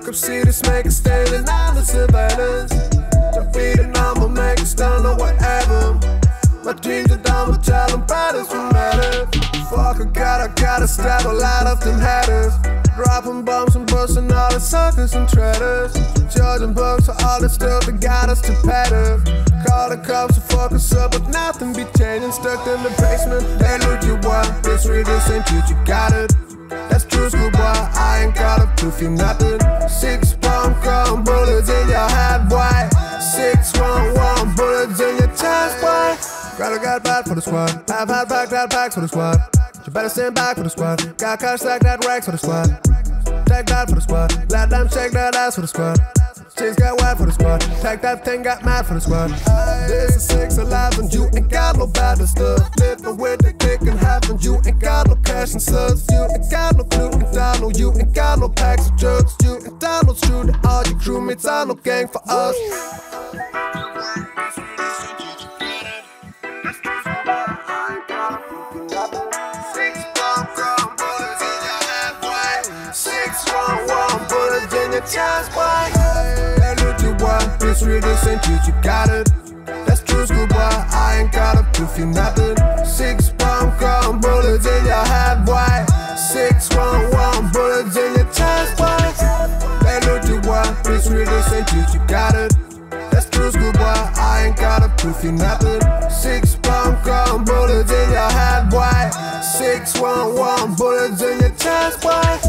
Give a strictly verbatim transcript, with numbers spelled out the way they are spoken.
up cities, make a stand in all the surveillance. Defeating I'ma make a stand or whatever. My dreams are done, but tell them brothers from matter. Fuck, I gotta, gotta stab a lot of them haters. Dropping bombs and busting all the suckers and traders. Charging bucks for all the stuff that got us to pattern. Call the cops to fuck us up, but nothing be changing. Stuck in the basement, they look you boy. This read this ain't you, you got it. That's true school boy, I ain't gotta prove you nothing. Six bomb chrome bullets in your head, boy. Six one one bullets in your chest, boy. Gotta got bad for the squad. I've had back that packs for the squad. You better stand back for the squad. Got cash stack that racks for the squad. Take that for the squad. Let them shake that ass for the squad. Chicks got wet for the squad. Take that thing, got mad for the squad. This is six eleven, you ain't got no bad stuff. Living with the kick and having, you ain't got no cash and slugs. You ain't got no clue and Donald, you ain't got no packs of drugs. You ain't Donald's true to all your crewmates, I no gang for us. Chance, boy. Hey, look you boy, this real, this ain't you, you got it. That's true school boy, I ain't gotta prove you nothing. Six bomb chrome bullets in your head, boy. Six one one bullets in your chest, boy. Hey, look you boy, this real, this ain't you, you got it. That's true school boy, I ain't gotta prove you nothing. Six bomb chrome bullets in your head, boy. Six one one bullets in your chest, boy.